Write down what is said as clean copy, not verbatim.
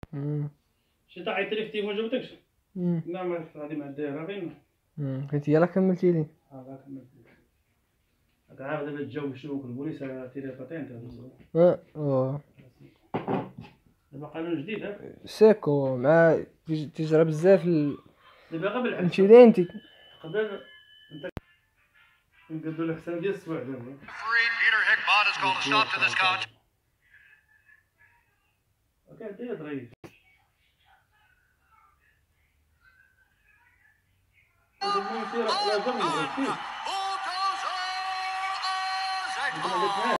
شي طاعي تريفتي ما جاوبتكش. مم. لا ما غادي مع الدايره غير. حيت يلاه كملتي لي. لا كملت. عارف دابا تجاوب شنو البوليس تيري باتين دابا قانون جديد سيكو مع تجرى بزاف دابا غير بالعكس. فهمتي لي انت. قبل انت نقدروا الحسن ديال السبوع دابا. Peter Hickman has called a stop to this coach. كان داير ضريف. Bulldozer Ozek.